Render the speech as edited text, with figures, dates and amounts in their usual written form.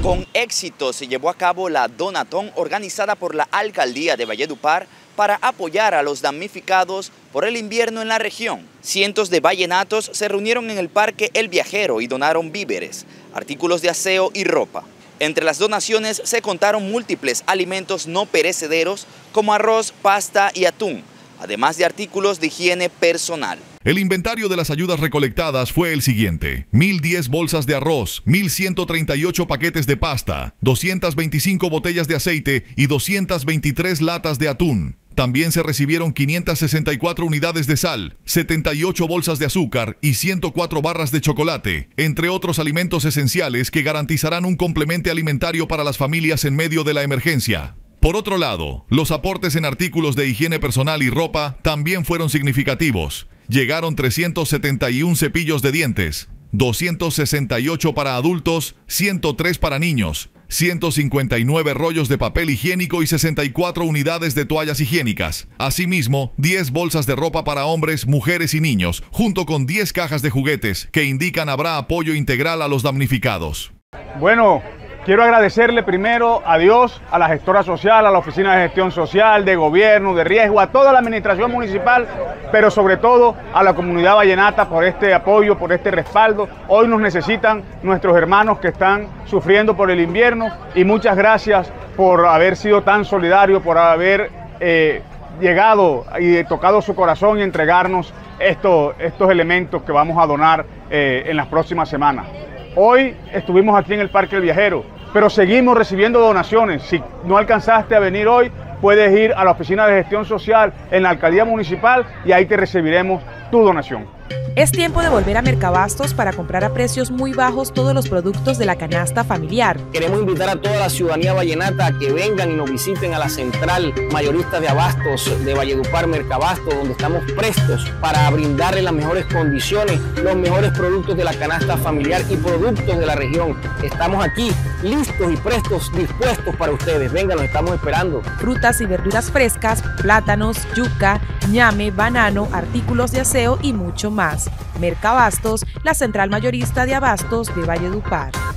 Con éxito se llevó a cabo la donatón organizada por la Alcaldía de Valledupar para apoyar a los damnificados por el invierno en la región. Cientos de vallenatos se reunieron en el Parque El Viajero y donaron víveres, artículos de aseo y ropa. Entre las donaciones se contaron múltiples alimentos no perecederos como arroz, pasta y atún, además de artículos de higiene personal. El inventario de las ayudas recolectadas fue el siguiente: 1.010 bolsas de arroz, 1.138 paquetes de pasta, 225 botellas de aceite y 223 latas de atún. También se recibieron 564 unidades de sal, 78 bolsas de azúcar y 104 barras de chocolate, entre otros alimentos esenciales que garantizarán un complemento alimentario para las familias en medio de la emergencia. Por otro lado, los aportes en artículos de higiene personal y ropa también fueron significativos. Llegaron 371 cepillos de dientes, 268 para adultos, 103 para niños, 159 rollos de papel higiénico y 64 unidades de toallas higiénicas. Asimismo, 10 bolsas de ropa para hombres, mujeres y niños, junto con 10 cajas de juguetes que indican habrá apoyo integral a los damnificados. Bueno, quiero agradecerle primero a Dios, a la gestora social, a la Oficina de Gestión Social, de Gobierno, de Riesgo, a toda la administración municipal, pero sobre todo a la comunidad vallenata por este apoyo, por este respaldo. Hoy nos necesitan nuestros hermanos que están sufriendo por el invierno y muchas gracias por haber sido tan solidario, por haber llegado y tocado su corazón y entregarnos estos elementos que vamos a donar en las próximas semanas. Hoy estuvimos aquí en el Parque El Viajero, pero seguimos recibiendo donaciones. Si no alcanzaste a venir hoy, puedes ir a la Oficina de Gestión Social en la Alcaldía Municipal y ahí te recibiremos tu donación. Es tiempo de volver a Mercabastos para comprar a precios muy bajos todos los productos de la canasta familiar. Queremos invitar a toda la ciudadanía vallenata a que vengan y nos visiten a la central mayorista de abastos de Valledupar, Mercabastos, donde estamos prestos para brindarle las mejores condiciones, los mejores productos de la canasta familiar y productos de la región. Estamos aquí listos y prestos, dispuestos para ustedes. Vengan, los estamos esperando. Frutas y verduras frescas, plátanos, yuca, ñame, banano, artículos de aseo y mucho más. Mercabastos, la central mayorista de abastos de Valledupar.